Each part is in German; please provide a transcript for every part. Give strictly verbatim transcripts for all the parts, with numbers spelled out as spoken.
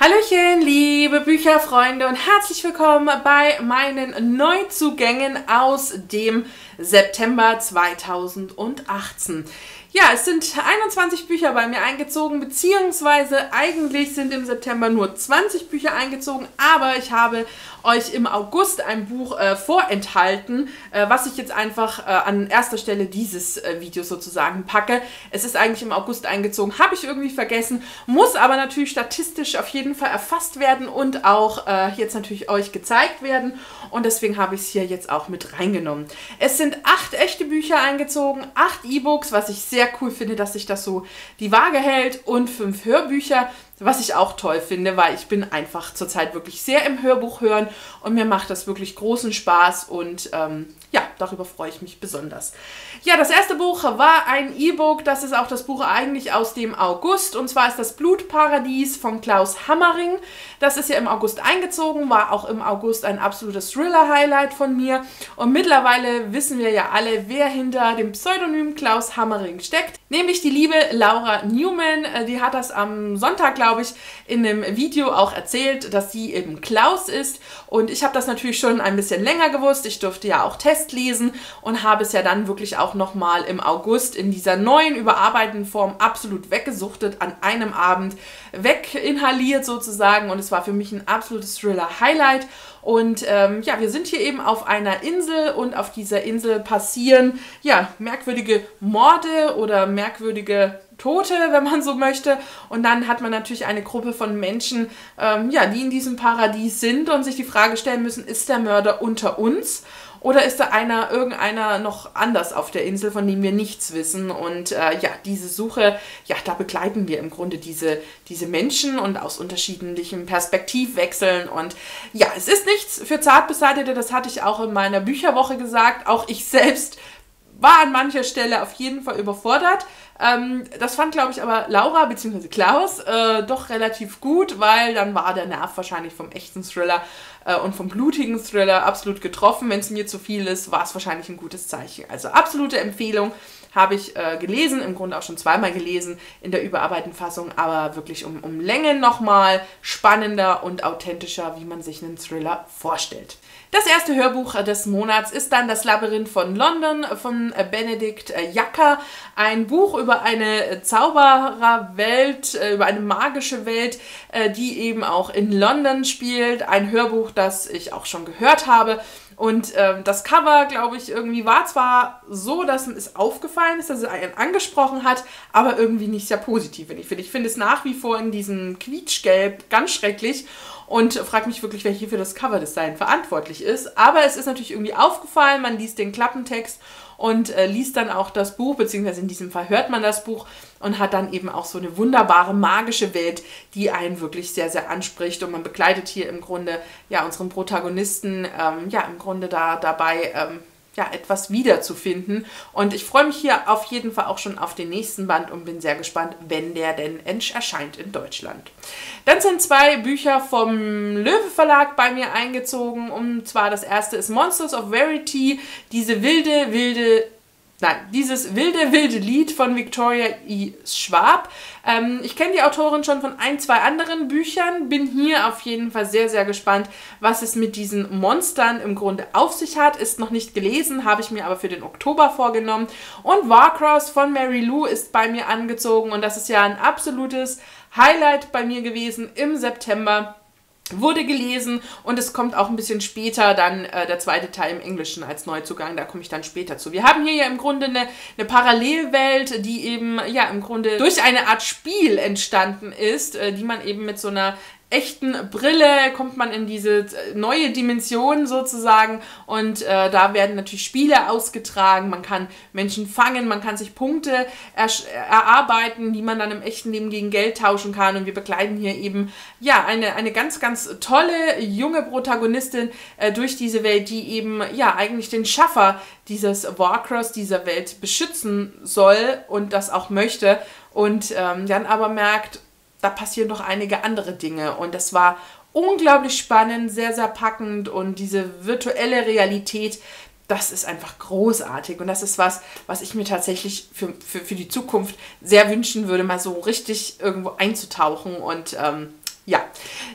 Hallöchen, liebe Bücherfreunde und herzlich willkommen bei meinen Neuzugängen aus dem September zweitausendachtzehn. Ja, es sind einundzwanzig Bücher bei mir eingezogen, beziehungsweise eigentlich sind im September nur zwanzig Bücher eingezogen, aber ich habe euch im August ein Buch äh, vorenthalten, äh, was ich jetzt einfach äh, an erster Stelle dieses äh, Videos sozusagen packe. Es ist eigentlich im August eingezogen, habe ich irgendwie vergessen, muss aber natürlich statistisch auf jeden Fall erfasst werden und auch äh, jetzt natürlich euch gezeigt werden und deswegen habe ich es hier jetzt auch mit reingenommen. Es sind acht echte Bücher eingezogen, acht E-Books, was ich sehr cool finde, dass sich das so die Waage hält und fünf Hörbücher, was ich auch toll finde, weil ich bin einfach zurzeit wirklich sehr im Hörbuch hören und mir macht das wirklich großen Spaß und ähm, ja, darüber freue ich mich besonders. Ja, das erste Buch war ein E-Book, das ist auch das Buch eigentlich aus dem August und zwar ist das Blutparadies von Klaus Hammering. Das ist ja im August eingezogen, war auch im August ein absolutes Thriller-Highlight von mir und mittlerweile wissen wir ja alle, wer hinter dem Pseudonym Klaus Hammering steckt, nämlich die liebe Laura Newman. Die hat das am Sonntag, glaube ich, in einem Video auch erzählt, dass sie eben Klaus ist und ich habe das natürlich schon ein bisschen länger gewusst. Ich durfte ja auch Test lesen und habe es ja dann wirklich auch nochmal im August in dieser neuen überarbeiteten Form absolut weggesuchtet, an einem Abend weginhaliert sozusagen und es war für mich ein absolutes Thriller-Highlight. Und ähm, ja, wir sind hier eben auf einer Insel und auf dieser Insel passieren ja merkwürdige Morde oder merkwürdige Tote, wenn man so möchte. Und dann hat man natürlich eine Gruppe von Menschen, ähm, ja, die in diesem Paradies sind und sich die Frage stellen müssen, ist der Mörder unter uns? Oder ist da einer, irgendeiner noch anders auf der Insel, von dem wir nichts wissen? Und äh, ja, diese Suche, ja, da begleiten wir im Grunde diese, diese Menschen und aus unterschiedlichen Perspektivwechseln. Und ja, es ist nichts für Zartbeseitete, das hatte ich auch in meiner Bücherwoche gesagt. Auch ich selbst war an mancher Stelle auf jeden Fall überfordert. Ähm, das fand, glaube ich, aber Laura bzw. Klaus äh, doch relativ gut, weil dann war der Nerv wahrscheinlich vom echten Thriller äh, und vom blutigen Thriller absolut getroffen. Wenn es mir zu viel ist, war es wahrscheinlich ein gutes Zeichen. Also absolute Empfehlung, habe ich äh, gelesen, im Grunde auch schon zweimal gelesen in der überarbeiteten Fassung, aber wirklich um, um Längen nochmal spannender und authentischer, wie man sich einen Thriller vorstellt. Das erste Hörbuch des Monats ist dann Das Labyrinth von London von Benedikt Jacker. Ein Buch über eine Zaubererwelt, über eine magische Welt, die eben auch in London spielt. Ein Hörbuch, das ich auch schon gehört habe. Und ähm, das Cover, glaube ich, irgendwie war zwar so, dass es aufgefallen ist, dass es einen angesprochen hat, aber irgendwie nicht sehr positiv, wenn ich finde. Ich finde es nach wie vor in diesem Quietschgelb ganz schrecklich und frage mich wirklich, wer hier für das Coverdesign verantwortlich ist. Aber es ist natürlich irgendwie aufgefallen, man liest den Klappentext und äh, liest dann auch das Buch, beziehungsweise in diesem Fall hört man das Buch und hat dann eben auch so eine wunderbare, magische Welt, die einen wirklich sehr, sehr anspricht. Und man begleitet hier im Grunde ja unseren Protagonisten ähm, ja im Grunde da dabei, ähm, ja, etwas wiederzufinden. Und ich freue mich hier auf jeden Fall auch schon auf den nächsten Band und bin sehr gespannt, wenn der denn erscheint in Deutschland. Dann sind zwei Bücher vom Löwe Verlag bei mir eingezogen. Und zwar das erste ist Monsters of Verity, diese wilde, wilde Nein, dieses wilde, wilde Lied von Victoria E. Schwab. Ähm, ich kenne die Autorin schon von ein, zwei anderen Büchern, bin hier auf jeden Fall sehr, sehr gespannt, was es mit diesen Monstern im Grunde auf sich hat. Ist noch nicht gelesen, habe ich mir aber für den Oktober vorgenommen. Und Warcross von Mary Lou ist bei mir angezogen und das ist ja ein absolutes Highlight bei mir gewesen im September. Wurde gelesen und es kommt auch ein bisschen später dann äh, der zweite Teil im Englischen als Neuzugang, da komme ich dann später zu. Wir haben hier ja im Grunde eine, eine Parallelwelt, die eben ja im Grunde durch eine Art Spiel entstanden ist, äh, die man eben mit so einer echten Brille kommt man in diese neue Dimension sozusagen und äh, da werden natürlich Spiele ausgetragen, man kann Menschen fangen, man kann sich Punkte er erarbeiten, die man dann im echten Leben gegen Geld tauschen kann und wir begleiten hier eben ja eine, eine ganz, ganz tolle junge Protagonistin äh, durch diese Welt, die eben ja eigentlich den Schaffer dieses Warcross, dieser Welt beschützen soll und das auch möchte und ähm, dann aber merkt, da passieren noch einige andere Dinge und das war unglaublich spannend, sehr, sehr packend und diese virtuelle Realität, das ist einfach großartig und das ist was, was ich mir tatsächlich für, für, für die Zukunft sehr wünschen würde, mal so richtig irgendwo einzutauchen und ähm, ja.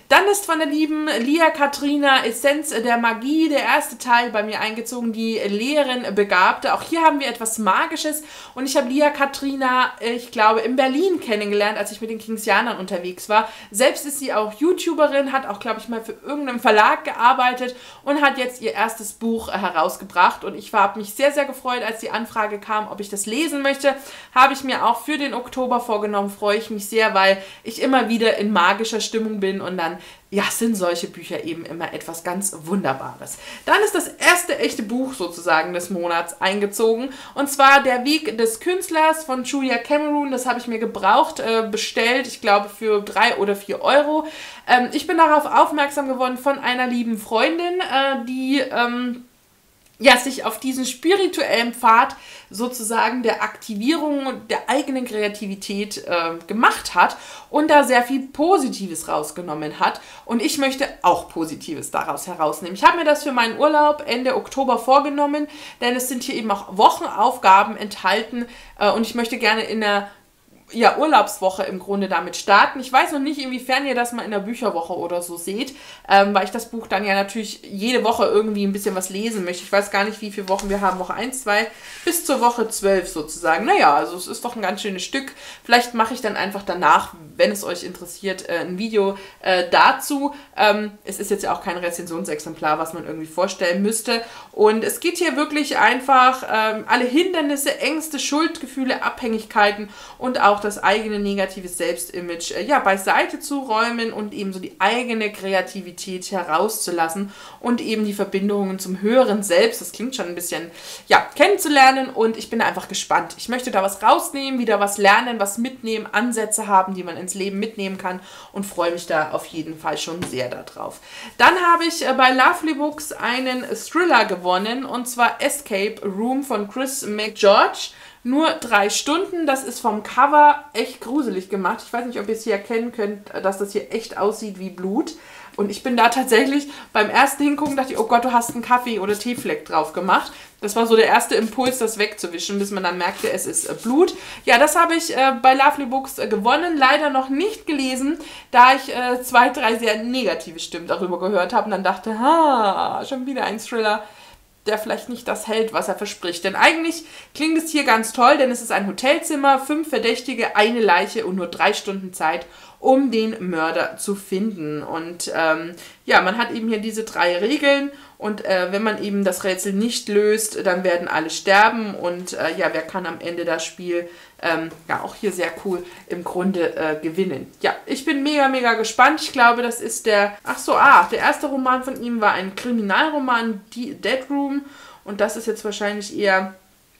Dann ist von der lieben Lia Katrina Essenz der Magie der erste Teil bei mir eingezogen, die Lehrerin-Begabte. Auch hier haben wir etwas Magisches und ich habe Lia Katrina, ich glaube, in Berlin kennengelernt, als ich mit den Kingsianern unterwegs war. Selbst ist sie auch YouTuberin, hat auch, glaube ich, mal für irgendeinen Verlag gearbeitet und hat jetzt ihr erstes Buch herausgebracht. Und ich habe mich sehr, sehr gefreut, als die Anfrage kam, ob ich das lesen möchte. Habe ich mir auch für den Oktober vorgenommen, freue ich mich sehr, weil ich immer wieder in magischer Stimmung bin und dann, ja, sind solche Bücher eben immer etwas ganz Wunderbares. Dann ist das erste echte Buch sozusagen des Monats eingezogen und zwar Der Weg des Künstlers von Julia Cameron. Das habe ich mir gebraucht, äh, bestellt, ich glaube für drei oder vier Euro. Ähm, ich bin darauf aufmerksam geworden von einer lieben Freundin, äh, die ähm, ja, sich auf diesen spirituellen Pfad sozusagen der Aktivierung der eigenen Kreativität äh, gemacht hat und da sehr viel Positives rausgenommen hat. Und ich möchte auch Positives daraus herausnehmen. Ich habe mir das für meinen Urlaub Ende Oktober vorgenommen, denn es sind hier eben auch Wochenaufgaben enthalten äh, und ich möchte gerne in der ja, Urlaubswoche im Grunde damit starten. Ich weiß noch nicht, inwiefern ihr das mal in der Bücherwoche oder so seht, ähm, weil ich das Buch dann ja natürlich jede Woche irgendwie ein bisschen was lesen möchte. Ich weiß gar nicht, wie viele Wochen wir haben. Woche eins, zwei bis zur Woche zwölf sozusagen. Naja, also es ist doch ein ganz schönes Stück. Vielleicht mache ich dann einfach danach, wenn es euch interessiert, äh, ein Video äh, dazu. Ähm, es ist jetzt ja auch kein Rezensionsexemplar, was man irgendwie vorstellen müsste. Und es geht hier wirklich einfach ähm, alle Hindernisse, Ängste, Schuldgefühle, Abhängigkeiten und auch das eigene negative Selbstimage äh, ja, beiseite zu räumen und eben so die eigene Kreativität herauszulassen und eben die Verbindungen zum höheren Selbst, das klingt schon ein bisschen, ja, kennenzulernen und ich bin einfach gespannt. Ich möchte da was rausnehmen, wieder was lernen, was mitnehmen, Ansätze haben, die man ins Leben mitnehmen kann und freue mich da auf jeden Fall schon sehr darauf. Dann habe ich äh, bei Lovely Books einen Thriller gewonnen und zwar Escape Room von Chris McGeorge. Nur drei Stunden, das ist vom Cover echt gruselig gemacht. Ich weiß nicht, ob ihr es hier erkennen könnt, dass das hier echt aussieht wie Blut. Und ich bin da tatsächlich beim ersten Hingucken, dachte ich, oh Gott, du hast einen Kaffee- oder Teefleck drauf gemacht. Das war so der erste Impuls, das wegzuwischen, bis man dann merkte, es ist äh, Blut. Ja, das habe ich äh, bei Lovely Books äh, gewonnen, leider noch nicht gelesen, da ich äh, zwei, drei sehr negative Stimmen darüber gehört habe und dann dachte, ha, schon wieder ein Thriller, der vielleicht nicht das hält, was er verspricht. Denn eigentlich klingt es hier ganz toll, denn es ist ein Hotelzimmer, fünf Verdächtige, eine Leiche und nur drei Stunden Zeit, um den Mörder zu finden. Und ähm, ja, man hat eben hier diese drei Regeln und äh, wenn man eben das Rätsel nicht löst, dann werden alle sterben und äh, ja, wer kann am Ende das Spiel ähm, ja auch hier sehr cool im Grunde äh, gewinnen. Ja, ich bin mega, mega gespannt. Ich glaube, das ist der, ach so, ah, der erste Roman von ihm war ein Kriminalroman, die Dead Room und das ist jetzt wahrscheinlich eher,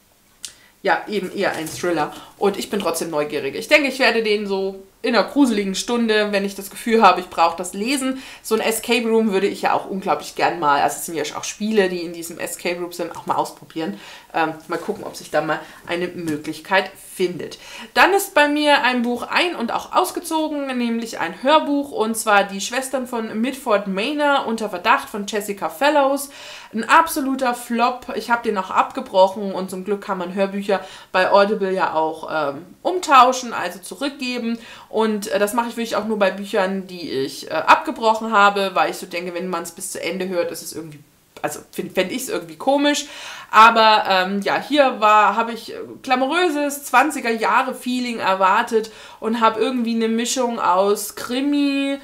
ja, eben eher ein Thriller und ich bin trotzdem neugierig. Ich denke, ich werde den so in einer gruseligen Stunde, wenn ich das Gefühl habe, ich brauche das lesen. So ein Escape Room würde ich ja auch unglaublich gern mal, also es sind ja auch Spiele, die in diesem Escape Room sind, auch mal ausprobieren. Ähm, mal gucken, ob sich da mal eine Möglichkeit findet. Dann ist bei mir ein Buch ein- und auch ausgezogen, nämlich ein Hörbuch und zwar Die Schwestern von Mitford Manor unter Verdacht von Jessica Fellows. Ein absoluter Flop. Ich habe den auch abgebrochen und zum Glück kann man Hörbücher bei Audible ja auch ähm, umtauschen, also zurückgeben. Und äh, das mache ich wirklich auch nur bei Büchern, die ich äh, abgebrochen habe, weil ich so denke, wenn man es bis zu Ende hört, ist es irgendwie, also fände ich es irgendwie komisch. Aber ähm, ja, hier war, habe ich glamouröses zwanziger Jahre Feeling erwartet und habe irgendwie eine Mischung aus Krimi,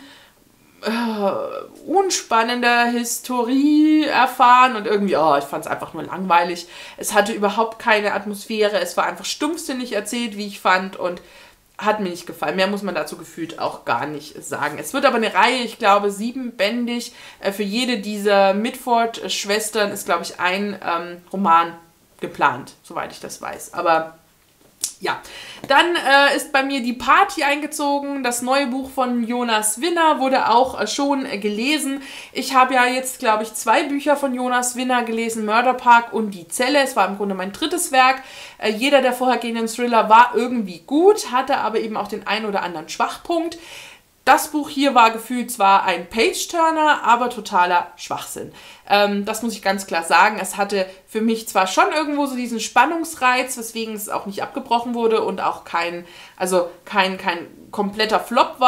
Uh, unspannender Historie erfahren und irgendwie, oh, ich fand es einfach nur langweilig. Es hatte überhaupt keine Atmosphäre, es war einfach stumpfsinnig erzählt, wie ich fand und hat mir nicht gefallen. Mehr muss man dazu gefühlt auch gar nicht sagen. Es wird aber eine Reihe, ich glaube, siebenbändig. Äh, für jede dieser Mitford-Schwestern ist, glaube ich, ein ähm, Roman geplant, soweit ich das weiß. Aber ja, dann äh, ist bei mir Die Party eingezogen. Das neue Buch von Jonas Winner wurde auch äh, schon äh, gelesen. Ich habe ja jetzt, glaube ich, zwei Bücher von Jonas Winner gelesen, Mörderpark und Die Zelle. Es war im Grunde mein drittes Werk. Äh, jeder der vorhergehenden Thriller war irgendwie gut, hatte aber eben auch den einen oder anderen Schwachpunkt. Das Buch hier war gefühlt zwar ein Page-Turner, aber totaler Schwachsinn. Ähm, das muss ich ganz klar sagen. Es hatte für mich zwar schon irgendwo so diesen Spannungsreiz, weswegen es auch nicht abgebrochen wurde und auch kein, also kein, kein kompletter Flop war,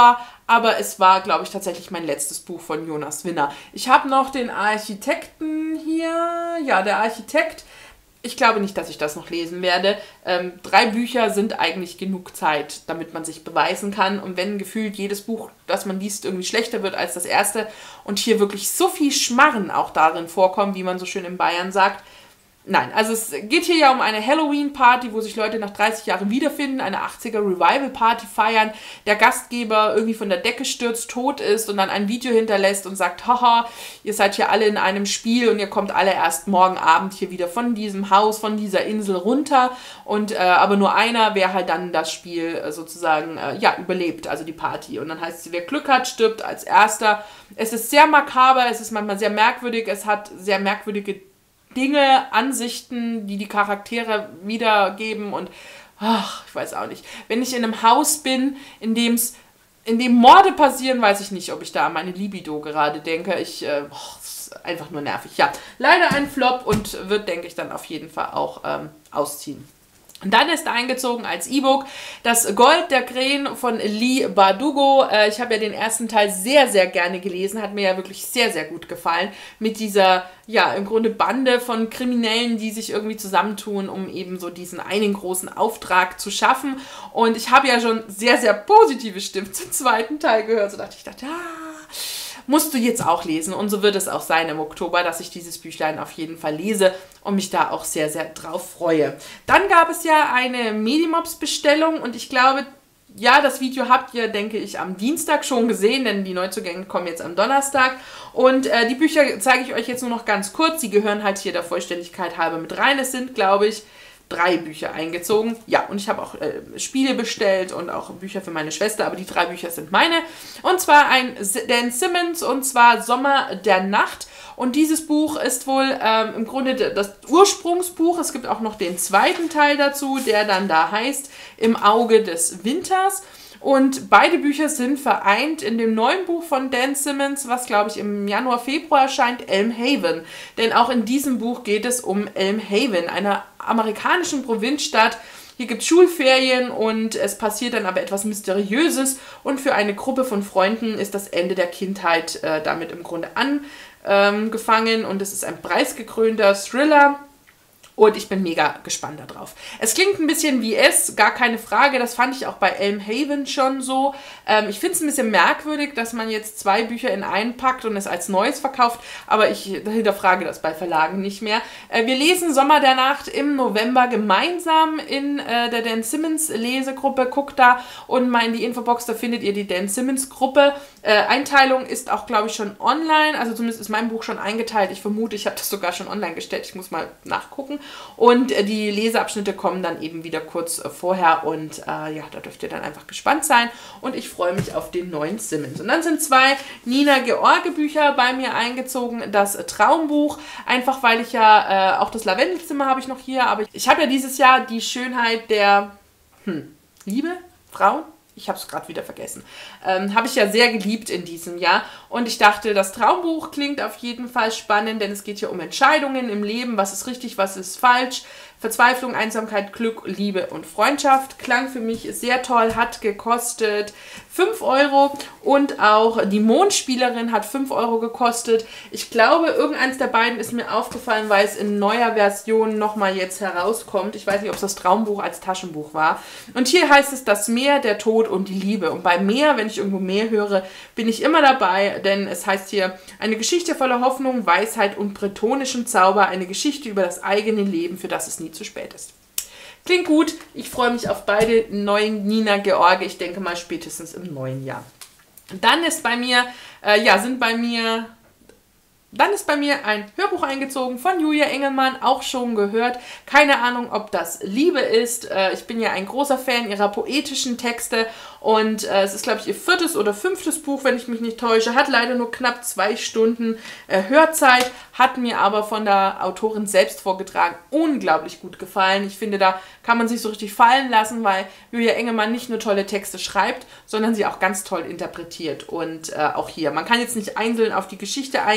aber es war, glaube ich, tatsächlich mein letztes Buch von Jonas Winner. Ich habe noch den Architekten hier, ja, der Architekt. Ich glaube nicht, dass ich das noch lesen werde. Ähm, drei Bücher sind eigentlich genug Zeit, damit man sich beweisen kann. Und wenn gefühlt jedes Buch, das man liest, irgendwie schlechter wird als das erste und hier wirklich so viel Schmarren auch darin vorkommt, wie man so schön in Bayern sagt. Nein, also es geht hier ja um eine Halloween-Party, wo sich Leute nach dreißig Jahren wiederfinden, eine achtziger-Revival-Party feiern, der Gastgeber irgendwie von der Decke stürzt, tot ist und dann ein Video hinterlässt und sagt, haha, ihr seid hier alle in einem Spiel und ihr kommt alle erst morgen Abend hier wieder von diesem Haus, von dieser Insel runter und äh, aber nur einer, wer halt dann das Spiel äh, sozusagen, äh, ja, überlebt, also die Party. Und dann heißt es, wer Glück hat, stirbt als Erster. Es ist sehr makaber, es ist manchmal sehr merkwürdig, es hat sehr merkwürdige Dinge, Ansichten, die die Charaktere wiedergeben und ach, ich weiß auch nicht. Wenn ich in einem Haus bin, in dem es in dem Morde passieren, weiß ich nicht, ob ich da an meine Libido gerade denke. Ich, äh, oh, das ist einfach nur nervig. Ja, leider ein Flop und wird, denke ich, dann auf jeden Fall auch ähm, ausziehen. Und dann ist eingezogen als E-Book das Gold der Krähen von Leigh Bardugo. Äh, ich habe ja den ersten Teil sehr, sehr gerne gelesen. Hat mir ja wirklich sehr, sehr gut gefallen. Mit dieser, ja, im Grunde Bande von Kriminellen, die sich irgendwie zusammentun, um eben so diesen einen großen Auftrag zu schaffen. Und ich habe ja schon sehr, sehr positive Stimmen zum zweiten Teil gehört. So dachte ich, dachte, ah, musst du jetzt auch lesen. Und so wird es auch sein im Oktober, dass ich dieses Büchlein auf jeden Fall lese und mich da auch sehr, sehr drauf freue. Dann gab es ja eine Medimobs-Bestellung und ich glaube, ja, das Video habt ihr, denke ich, am Dienstag schon gesehen, denn die Neuzugänge kommen jetzt am Donnerstag. Und äh, die Bücher zeige ich euch jetzt nur noch ganz kurz. Sie gehören halt hier der Vollständigkeit halber mit rein. Es sind, glaube ich, drei Bücher eingezogen. Ja, und ich habe auch äh, Spiele bestellt und auch Bücher für meine Schwester, aber die drei Bücher sind meine. Und zwar ein Dan Simmons und zwar Sommer der Nacht. Und dieses Buch ist wohl ähm, im Grunde das Ursprungsbuch. Es gibt auch noch den zweiten Teil dazu, der dann da heißt Im Auge des Winters. Und beide Bücher sind vereint in dem neuen Buch von Dan Simmons, was, glaube ich, im Januar, Februar erscheint, Elmhaven. Denn auch in diesem Buch geht es um Elmhaven, einer amerikanischen Provinzstadt. Hier gibt es Schulferien und es passiert dann aber etwas Mysteriöses. Und für eine Gruppe von Freunden ist das Ende der Kindheit äh, damit im Grunde angefangen. Ähm, und es ist ein preisgekrönter Thriller. Und ich bin mega gespannt darauf. Es klingt ein bisschen wie es, gar keine Frage. Das fand ich auch bei Elmhaven schon so. Ähm, ich finde es ein bisschen merkwürdig, dass man jetzt zwei Bücher in einen packt und es als Neues verkauft. Aber ich hinterfrage das bei Verlagen nicht mehr. Äh, wir lesen Sommer der Nacht im November gemeinsam in äh, der Dan Simmons Lesegruppe. Guckt da und mal in die Infobox, da findet ihr die Dan Simmons Gruppe. Äh, Einteilung ist auch, glaube ich, schon online. Also zumindest ist mein Buch schon eingeteilt. Ich vermute, ich habe das sogar schon online gestellt. Ich muss mal nachgucken. Und äh, die Leseabschnitte kommen dann eben wieder kurz äh, vorher und äh, ja, da dürft ihr dann einfach gespannt sein und ich freue mich auf den neuen Simmons. Und dann sind zwei Nina George Bücher bei mir eingezogen, das äh, Traumbuch, einfach weil ich ja, äh, auch das Lavendelzimmer habe ich noch hier, aber ich, ich habe ja dieses Jahr die Schönheit der hm, Liebe, Frauen, ich habe es gerade wieder vergessen, ähm, habe ich ja sehr geliebt in diesem Jahr und ich dachte, das Traumbuch klingt auf jeden Fall spannend, denn es geht hier um Entscheidungen im Leben, was ist richtig, was ist falsch, Verzweiflung, Einsamkeit, Glück, Liebe und Freundschaft. Klang für mich sehr toll, hat gekostet fünf Euro und auch die Mondspielerin hat fünf Euro gekostet. Ich glaube, irgendeins der beiden ist mir aufgefallen, weil es in neuer Version nochmal jetzt herauskommt. Ich weiß nicht, ob es das Traumbuch als Taschenbuch war. Und hier heißt es das Meer, der Tod und die Liebe. Und bei Meer, wenn ich irgendwo Meer höre, bin ich immer dabei, denn es heißt hier eine Geschichte voller Hoffnung, Weisheit und bretonischem Zauber, eine Geschichte über das eigene Leben, für das es nie zu spät ist. Klingt gut. Ich freue mich auf beide neuen Nina George. Ich denke mal spätestens im neuen Jahr. Dann ist bei mir, äh, ja, sind bei mir, dann ist bei mir ein Hörbuch eingezogen von Julia Engelmann, auch schon gehört. Keine Ahnung, ob das Liebe ist. Äh, ich bin ja ein großer Fan ihrer poetischen Texte und äh, es ist, glaube ich, ihr viertes oder fünftes Buch, wenn ich mich nicht täusche. Hat leider nur knapp zwei Stunden äh, Hörzeit, hat mir aber von der Autorin selbst vorgetragen unglaublich gut gefallen. Ich finde, da kann man sich so richtig fallen lassen, weil Julia Engelmann nicht nur tolle Texte schreibt, sondern sie auch ganz toll interpretiert. Und äh, auch hier, man kann jetzt nicht einzeln auf die Geschichte eingehen,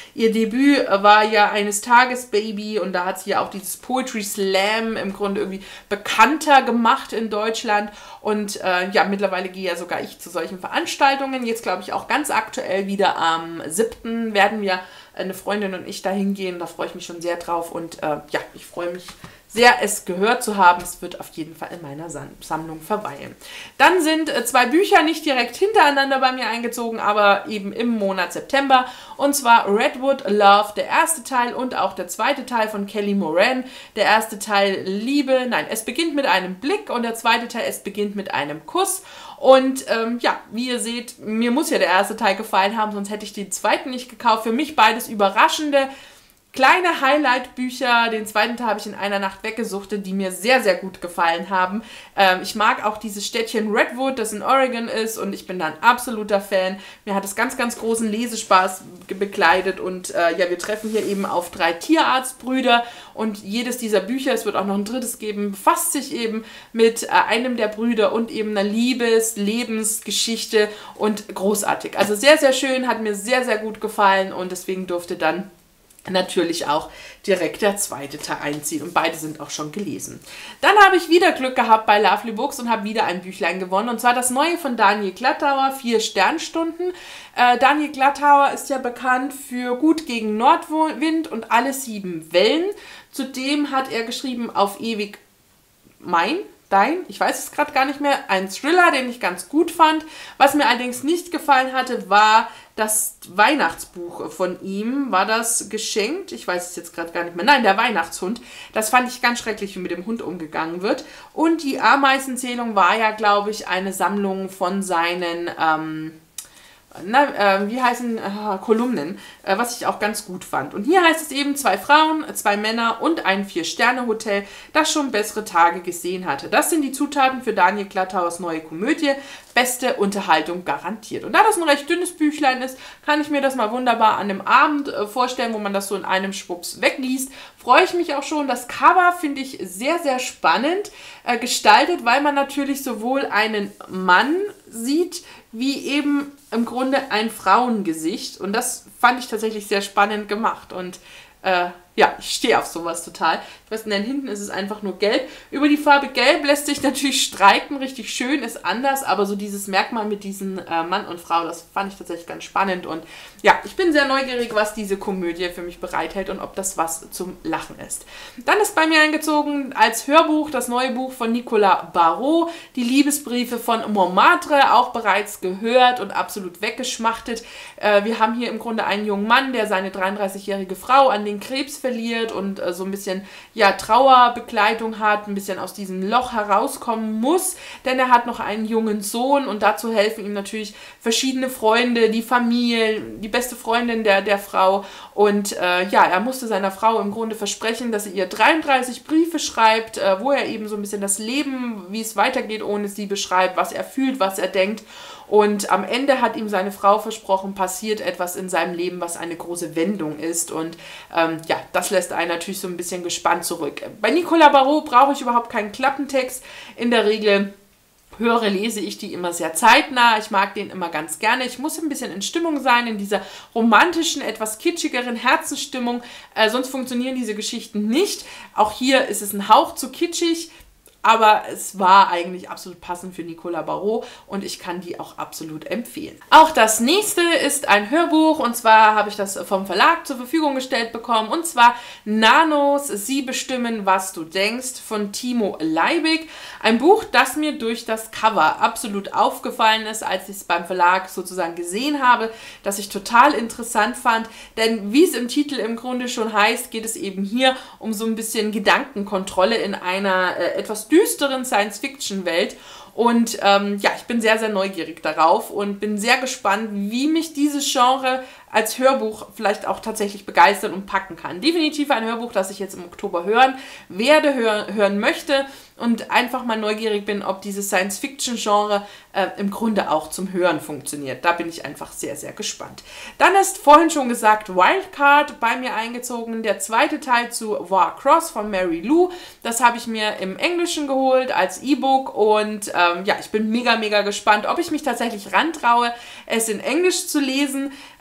Ihr Debüt war ja Eines Tages Baby und da hat sie ja auch dieses Poetry Slam im Grunde irgendwie bekannter gemacht in Deutschland. Und äh, ja, mittlerweile gehe ja sogar ich zu solchen Veranstaltungen. Jetzt glaube ich auch ganz aktuell wieder am siebten werden wir, eine Freundin und ich, dahin gehen. Da freue ich mich schon sehr drauf und äh, ja, ich freue mich sehr, es gehört zu haben. Es wird auf jeden Fall in meiner Sammlung verweilen. Dann sind äh, zwei Bücher nicht direkt hintereinander bei mir eingezogen, aber eben im Monat September. Und zwar Redwood Love, der erste Teil und auch der zweite Teil von Kelly Moran. Der erste Teil Liebe, nein, es beginnt mit einem Blick und der zweite Teil, es beginnt mit einem Kuss. Und ähm, ja, wie ihr seht, mir muss ja der erste Teil gefallen haben, sonst hätte ich den zweiten nicht gekauft. Für mich beides überraschende kleine Highlight-Bücher. Den zweiten Teil habe ich in einer Nacht weggesuchtet, die mir sehr, sehr gut gefallen haben. Ähm, ich mag auch dieses Städtchen Redwood, das in Oregon ist und ich bin da ein absoluter Fan. Mir hat es ganz, ganz großen Lesespaß bekleidet und äh, ja, wir treffen hier eben auf drei Tierarztbrüder und jedes dieser Bücher, es wird auch noch ein drittes geben, befasst sich eben mit äh, einem der Brüder und eben einer Liebes-, Lebensgeschichte und großartig. Also sehr, sehr schön, hat mir sehr, sehr gut gefallen und deswegen durfte dann natürlich auch direkt der zweite Teil einziehen und beide sind auch schon gelesen. Dann habe ich wieder Glück gehabt bei Lovely Books und habe wieder ein Büchlein gewonnen und zwar das neue von Daniel Glattauer, vier Sternstunden. Äh, Daniel Glattauer ist ja bekannt für Gut gegen Nordwind und Alle sieben Wellen. Zudem hat er geschrieben Auf ewig mein, dein, ich weiß es gerade gar nicht mehr, ein Thriller, den ich ganz gut fand. Was mir allerdings nicht gefallen hatte, war das Weihnachtsbuch von ihm. War das geschenkt? Ich weiß es jetzt gerade gar nicht mehr. Nein, der Weihnachtshund. Das fand ich ganz schrecklich, wie mit dem Hund umgegangen wird. Und die Ameisenzählung war ja, glaube ich, eine Sammlung von seinen ähm, Na, äh, wie heißen äh, Kolumnen, äh, was ich auch ganz gut fand. Und hier heißt es eben, zwei Frauen, zwei Männer und ein Vier-Sterne-Hotel, das schon bessere Tage gesehen hatte. Das sind die Zutaten für Daniel Glattauers neue Komödie. Beste Unterhaltung garantiert. Und da das ein recht dünnes Büchlein ist, kann ich mir das mal wunderbar an dem Abend äh, vorstellen, wo man das so in einem Schwupps wegliest. Freue ich mich auch schon. Das Cover finde ich sehr, sehr spannend äh, gestaltet, weil man natürlich sowohl einen Mann sieht, wie eben im Grunde ein Frauengesicht. Und das fand ich tatsächlich sehr spannend gemacht. Und äh, ja, ich stehe auf sowas total. Ich weiß nicht, hinten ist es einfach nur gelb. Über die Farbe gelb lässt sich natürlich streiten. Richtig schön ist anders. Aber so dieses Merkmal mit diesen äh, Mann und Frau, das fand ich tatsächlich ganz spannend. Und ja, ich bin sehr neugierig, was diese Komödie für mich bereithält und ob das was zum Lachen ist. Dann ist bei mir eingezogen als Hörbuch das neue Buch von Nicolas Barrault. Die Liebesbriefe von Montmartre, auch bereits gehört und absolut weggeschmachtet. Äh, wir haben hier im Grunde einen jungen Mann, der seine dreiunddreißigjährige Frau an den Krebs verliert und äh, so ein bisschen ja, Trauerbegleitung hat, ein bisschen aus diesem Loch herauskommen muss, denn er hat noch einen jungen Sohn und dazu helfen ihm natürlich verschiedene Freunde, die Familie, die beste Freundin der, der Frau und äh, ja, er musste seiner Frau im Grunde versprechen, dass er ihr dreiunddreißig Briefe schreibt, äh, wo er eben so ein bisschen das Leben, wie es weitergeht ohne sie beschreibt, was er fühlt, was er denkt. Und am Ende hat ihm seine Frau versprochen, passiert etwas in seinem Leben, was eine große Wendung ist. Und ähm, ja, das lässt einen natürlich so ein bisschen gespannt zurück. Bei Nicolas Barrault brauche ich überhaupt keinen Klappentext. In der Regel höre, lese ich die immer sehr zeitnah. Ich mag den immer ganz gerne. Ich muss ein bisschen in Stimmung sein, in dieser romantischen, etwas kitschigeren Herzensstimmung. Äh, sonst funktionieren diese Geschichten nicht. Auch hier ist es ein Hauch zu kitschig. Aber es war eigentlich absolut passend für Nicolas Barrault und ich kann die auch absolut empfehlen. Auch das nächste ist ein Hörbuch und zwar habe ich das vom Verlag zur Verfügung gestellt bekommen und zwar Nanos, Sie bestimmen, was du denkst von Timo Leibig. Ein Buch, das mir durch das Cover absolut aufgefallen ist, als ich es beim Verlag sozusagen gesehen habe, das ich total interessant fand, denn wie es im Titel im Grunde schon heißt, geht es eben hier um so ein bisschen Gedankenkontrolle in einer äh, etwas düsteren Science-Fiction-Welt und ähm, ja, ich bin sehr, sehr neugierig darauf und bin sehr gespannt, wie mich dieses Genre als Hörbuch vielleicht auch tatsächlich begeistern und packen kann. Definitiv ein Hörbuch, das ich jetzt im Oktober hören werde, hör, hören möchte und einfach mal neugierig bin, ob dieses Science-Fiction-Genre äh, im Grunde auch zum Hören funktioniert. Da bin ich einfach sehr, sehr gespannt. Dann ist vorhin schon gesagt Wildcard bei mir eingezogen, der zweite Teil zu War Cross von Mary Lou. Das habe ich mir im Englischen geholt als E-Book und ähm, ja, ich bin mega, mega gespannt, ob ich mich tatsächlich rantraue, es in Englisch zu lesen. Ähm, ich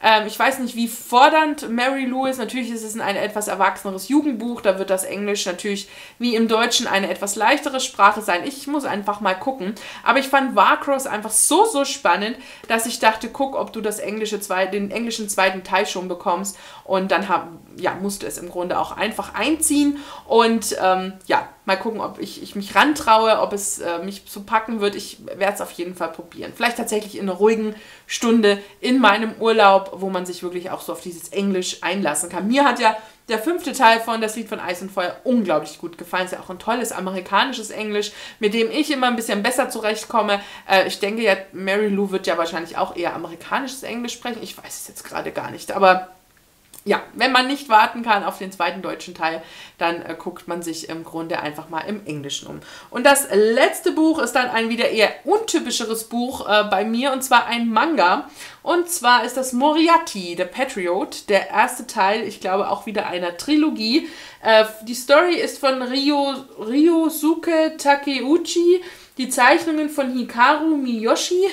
weiß nicht, wie fordernd Mary Lou ist. Natürlich ist es ein etwas erwachseneres Jugendbuch. Da wird das Englisch natürlich wie im Deutschen eine etwas leichtere Sprache sein. Ich muss einfach mal gucken. Aber ich fand Warcross einfach so, so spannend, dass ich dachte, guck, ob du das englische zwei, den englischen zweiten Teil schon bekommst. Und dann hab, ja, musste es im Grunde auch einfach einziehen. Und ähm, ja, mal gucken, ob ich, ich mich rantraue, ob es äh, mich so packen wird. Ich werde es auf jeden Fall probieren. Vielleicht tatsächlich in einer ruhigen Stunde in meinem Urlaub, wo man sich wirklich auch so auf dieses Englisch einlassen kann. Mir hat ja der fünfte Teil von Das Lied von Eis und Feuer unglaublich gut gefallen. Ist ja auch ein tolles amerikanisches Englisch, mit dem ich immer ein bisschen besser zurechtkomme. Äh, ich denke ja, Mary Lou wird ja wahrscheinlich auch eher amerikanisches Englisch sprechen. Ich weiß es jetzt gerade gar nicht, aber ja, wenn man nicht warten kann auf den zweiten deutschen Teil, dann äh, guckt man sich im Grunde einfach mal im Englischen um. Und das letzte Buch ist dann ein wieder eher untypischeres Buch äh, bei mir, und zwar ein Manga. Und zwar ist das Moriarty, The Patriot, der erste Teil, ich glaube auch wieder einer Trilogie. Äh, die Story ist von Ryo, Ryosuke Takeuchi, die Zeichnungen von Hikaru Miyoshi.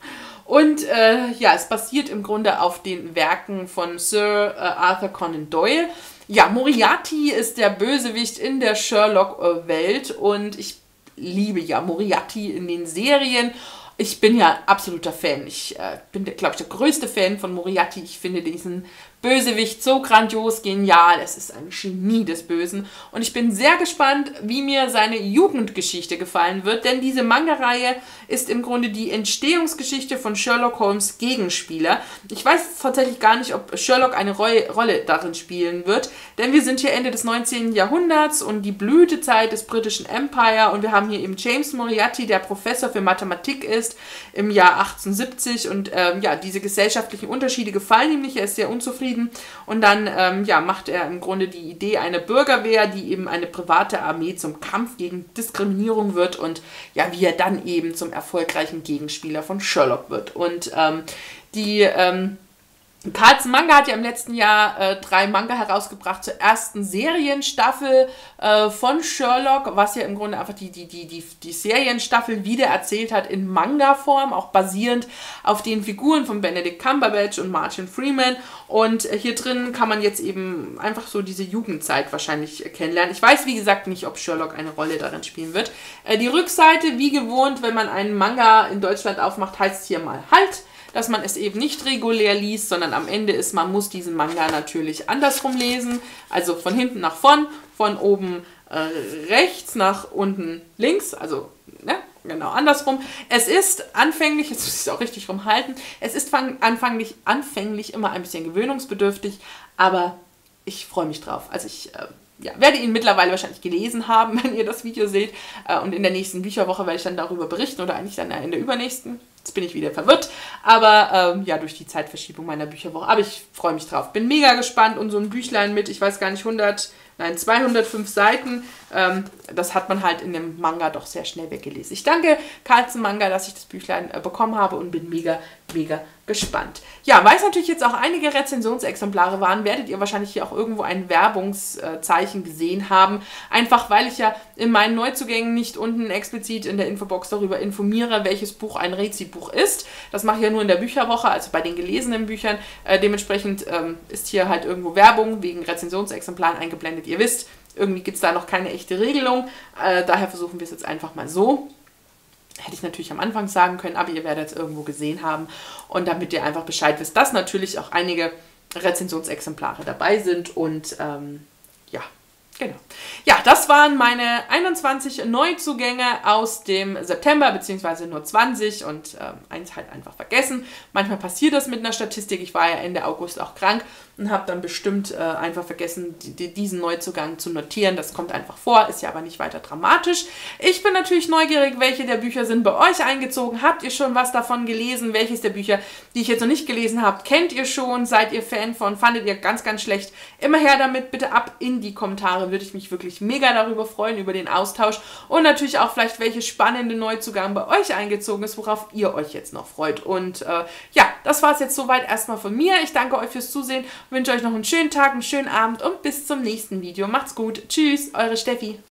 Und äh, ja, es basiert im Grunde auf den Werken von Sir äh, Arthur Conan Doyle. Ja, Moriarty ist der Bösewicht in der Sherlock-Welt und ich liebe ja Moriarty in den Serien. Ich bin ja absoluter Fan. Ich äh, bin, glaube ich, der größte Fan von Moriarty. Ich finde diesen Bösewicht so grandios genial. Es ist ein Genie des Bösen. Und ich bin sehr gespannt, wie mir seine Jugendgeschichte gefallen wird. Denn diese Manga-Reihe ist im Grunde die Entstehungsgeschichte von Sherlock Holmes' Gegenspieler. Ich weiß tatsächlich gar nicht, ob Sherlock eine Rolle, Rolle darin spielen wird. Denn wir sind hier Ende des neunzehnten Jahrhunderts und die Blütezeit des britischen Empire. Und wir haben hier eben James Moriarty, der Professor für Mathematik ist, im Jahr achtzehnhundertsiebzig. Und ähm, ja, diese gesellschaftlichen Unterschiede gefallen ihm nicht. Er ist sehr unzufrieden. Und dann ähm, ja, macht er im Grunde die Idee einer Bürgerwehr, die eben eine private Armee zum Kampf gegen Diskriminierung wird und ja, wie er dann eben zum erfolgreichen Gegenspieler von Sherlock wird. Und ähm, die ähm, Carlsen Manga hat ja im letzten Jahr äh, drei Manga herausgebracht zur ersten Serienstaffel äh, von Sherlock, was ja im Grunde einfach die, die, die, die, die Serienstaffel wieder erzählt hat in Manga-Form, auch basierend auf den Figuren von Benedict Cumberbatch und Martin Freeman. Und äh, hier drin kann man jetzt eben einfach so diese Jugendzeit wahrscheinlich äh, kennenlernen. Ich weiß, wie gesagt, nicht, ob Sherlock eine Rolle darin spielen wird. Äh, die Rückseite, wie gewohnt, wenn man einen Manga in Deutschland aufmacht, heißt hier mal Halt, dass man es eben nicht regulär liest, sondern am Ende ist, man muss diesen Manga natürlich andersrum lesen. Also von hinten nach vorn, von oben äh, rechts nach unten links, also ne, genau andersrum. Es ist anfänglich, jetzt muss ich es auch richtig rumhalten, es ist fang, anfänglich, anfänglich immer ein bisschen gewöhnungsbedürftig, aber ich freue mich drauf. Also ich äh, ja, werde ihn mittlerweile wahrscheinlich gelesen haben, wenn ihr das Video seht. Äh, und in der nächsten Bücherwoche werde ich dann darüber berichten oder eigentlich dann in der übernächsten. Jetzt bin ich wieder verwirrt, aber ähm, ja, durch die Zeitverschiebung meiner Bücherwoche. Aber ich freue mich drauf. Bin mega gespannt und so ein Büchlein mit, ich weiß gar nicht, hundert, nein, zweihundertfünf Seiten. Ähm, das hat man halt in dem Manga doch sehr schnell weggelesen. Ich danke Carlsen Manga, dass ich das Büchlein äh, bekommen habe und bin mega, mega gespannt. Ja, weil es natürlich jetzt auch einige Rezensionsexemplare waren, werdet ihr wahrscheinlich hier auch irgendwo ein Werbungszeichen gesehen haben. Einfach, weil ich ja in meinen Neuzugängen nicht unten explizit in der Infobox darüber informiere, welches Buch ein Rätselbuch ist. Das mache ich ja nur in der Bücherwoche, also bei den gelesenen Büchern. Äh, dementsprechend ähm, ist hier halt irgendwo Werbung wegen Rezensionsexemplaren eingeblendet. Ihr wisst, irgendwie gibt es da noch keine echte Regelung. Äh, daher versuchen wir es jetzt einfach mal so. Hätte ich natürlich am Anfang sagen können, aber ihr werdet es irgendwo gesehen haben. Und damit ihr einfach Bescheid wisst, dass natürlich auch einige Rezensionsexemplare dabei sind. Und ähm, ja, genau. Ja, das waren meine einundzwanzig Neuzugänge aus dem September, beziehungsweise nur zwanzig und ähm, eins halt einfach vergessen. Manchmal passiert das mit einer Statistik. Ich war ja Ende August auch krank und habe dann bestimmt äh, einfach vergessen, die, diesen Neuzugang zu notieren. Das kommt einfach vor, ist ja aber nicht weiter dramatisch. Ich bin natürlich neugierig, welche der Bücher sind bei euch eingezogen. Habt ihr schon was davon gelesen? Welches der Bücher, die ich jetzt noch nicht gelesen habe, kennt ihr schon? Seid ihr Fan von? Fandet ihr ganz, ganz schlecht? Immer her damit, bitte ab in die Kommentare. Würde ich mich wirklich mega darüber freuen, über den Austausch. Und natürlich auch vielleicht, welche spannende Neuzugang bei euch eingezogen ist, worauf ihr euch jetzt noch freut. Und äh, ja, das war es jetzt soweit erstmal von mir. Ich danke euch fürs Zusehen. Wünsche euch noch einen schönen Tag, einen schönen Abend und bis zum nächsten Video. Macht's gut. Tschüss, eure Steffi.